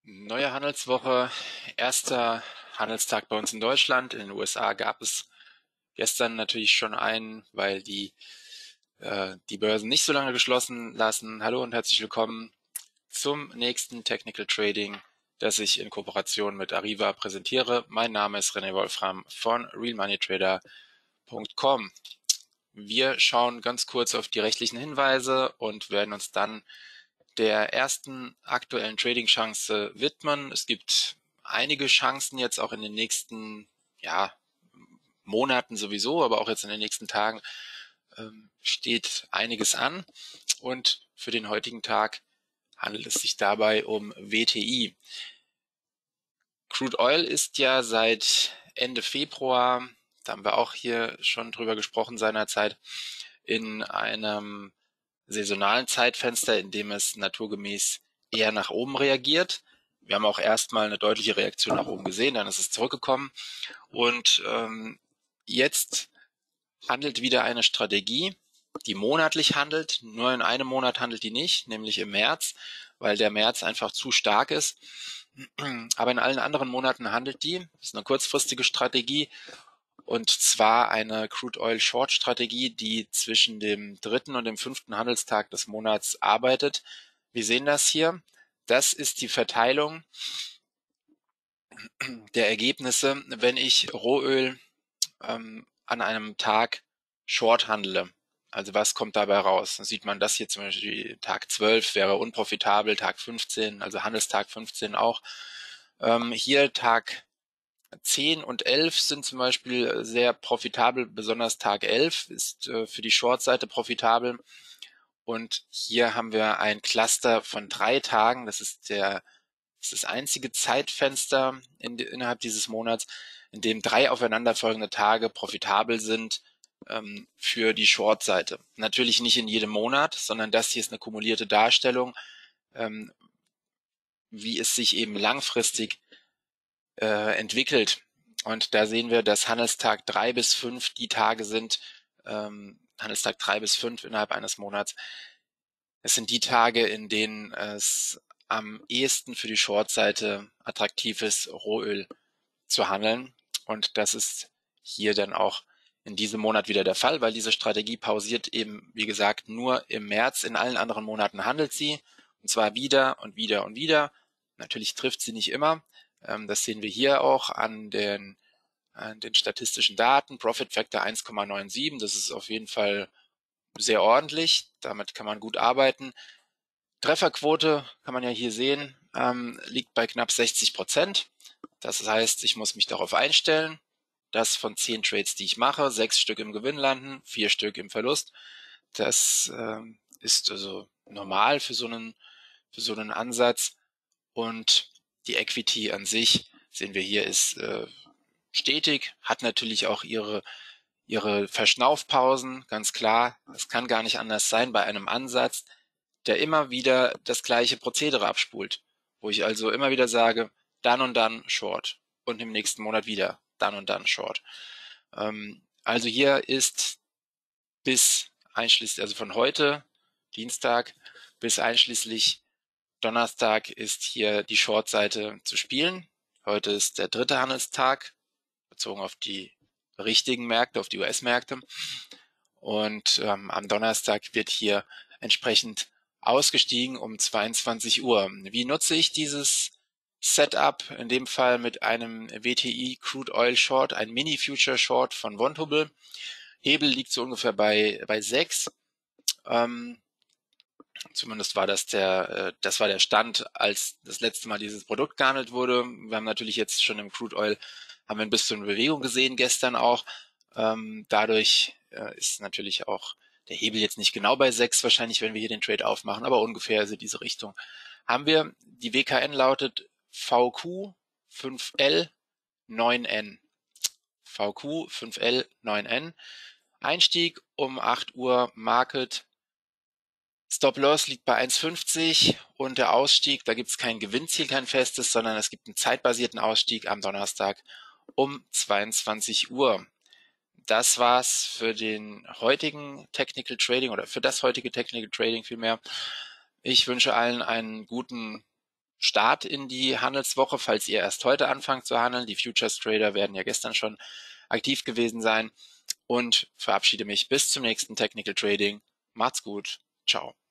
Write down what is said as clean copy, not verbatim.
Neue Handelswoche, erster Handelstag bei uns in Deutschland. In den USA gab es gestern natürlich schon einen, weil die Börsen nicht so lange geschlossen lassen. Hallo und herzlich willkommen zum nächsten Technical Trading, das ich in Kooperation mit Arriva präsentiere. Mein Name ist René Wolfram von realmoneytrader.com. Wir schauen ganz kurz auf die rechtlichen Hinweise und werden uns dann der ersten aktuellen Trading-Chance widmen. Es gibt einige Chancen jetzt auch in den nächsten Monaten sowieso, aber auch jetzt in den nächsten Tagen steht einiges an. Und für den heutigen Tag handelt es sich dabei um WTI. Crude Oil ist ja seit Ende Februar, da haben wir auch hier schon drüber gesprochen seinerzeit, in einem saisonalen Zeitfenster, in dem es naturgemäß eher nach oben reagiert. Wir haben auch erstmal eine deutliche Reaktion nach oben gesehen, dann ist es zurückgekommen. Und jetzt handelt wieder eine Strategie, die monatlich handelt. Nur in einem Monat handelt die nicht, nämlich im März, weil der März einfach zu stark ist. Aber in allen anderen Monaten handelt die. Das ist eine kurzfristige Strategie. Und zwar eine Crude Oil Short Strategie, die zwischen dem 3. und dem 5. Handelstag des Monats arbeitet. Wir sehen das hier. Das ist die Verteilung der Ergebnisse, wenn ich Rohöl an einem Tag Short handle. Also was kommt dabei raus? Dann sieht man das hier zum Beispiel, Tag 12 wäre unprofitabel, Tag 15, also Handelstag 15 auch. Hier Tag 10 und 11 sind zum Beispiel sehr profitabel, besonders Tag 11 ist für die Short-Seite profitabel. Und hier haben wir ein Cluster von 3 Tagen, das ist das einzige Zeitfenster innerhalb dieses Monats, in dem 3 aufeinanderfolgende Tage profitabel sind für die Short-Seite. Natürlich nicht in jedem Monat, sondern das hier ist eine kumulierte Darstellung, wie es sich eben langfristig entwickelt. Und da sehen wir, dass Handelstag 3 bis 5 die Tage sind, Handelstag 3 bis 5 innerhalb eines Monats. Es sind die Tage, in denen es am ehesten für die Short-Seite attraktiv ist, Rohöl zu handeln. Und das ist hier dann auch in diesem Monat wieder der Fall, weil diese Strategie pausiert eben, wie gesagt, nur im März. In allen anderen Monaten handelt sie, und zwar wieder und wieder und wieder. Natürlich trifft sie nicht immer. Das sehen wir hier auch an den statistischen Daten. Profit Factor 1,97, das ist auf jeden Fall sehr ordentlich. Damit kann man gut arbeiten. Trefferquote kann man ja hier sehen, liegt bei knapp 60%. Das heißt, ich muss mich darauf einstellen, dass von 10 Trades, die ich mache, 6 Stück im Gewinn landen, 4 Stück im Verlust. Das ist also normal für so einen Ansatz. Und die Equity an sich, sehen wir hier, ist stetig, hat natürlich auch ihre Verschnaufpausen, ganz klar. Das kann gar nicht anders sein bei einem Ansatz, der immer wieder das gleiche Prozedere abspult, wo ich also immer wieder sage, dann und dann Short und im nächsten Monat wieder dann und dann Short. Also hier ist bis einschließlich, also von heute, Dienstag, bis einschließlich Donnerstag ist hier die Short-Seite zu spielen. Heute ist der 3. Handelstag, bezogen auf die richtigen Märkte, auf die US-Märkte. Und am Donnerstag wird hier entsprechend ausgestiegen um 22 Uhr. Wie nutze ich dieses Setup? In dem Fall mit einem WTI Crude Oil Short, ein Mini Future Short von Vontobel. Hebel liegt so ungefähr bei 6. Zumindest war das das war der Stand, als das letzte Mal dieses Produkt gehandelt wurde. Wir haben natürlich jetzt schon im Crude Oil haben wir ein bisschen Bewegung gesehen gestern auch. Dadurch ist natürlich auch der Hebel jetzt nicht genau bei 6 wahrscheinlich, wenn wir hier den Trade aufmachen, aber ungefähr so diese Richtung. Haben wir, die WKN lautet VQ 5L 9N. VQ 5L 9N. Einstieg um 8 Uhr Market. Stop-Loss liegt bei 1,50 und der Ausstieg, da gibt es kein Gewinnziel, kein festes, sondern es gibt einen zeitbasierten Ausstieg am Donnerstag um 22 Uhr. Das war's für den heutigen Technical Trading oder für das heutige Technical Trading vielmehr. Ich wünsche allen einen guten Start in die Handelswoche, falls ihr erst heute anfangt zu handeln. Die Futures Trader werden ja gestern schon aktiv gewesen sein und verabschiede mich bis zum nächsten Technical Trading. Macht's gut. Ciao.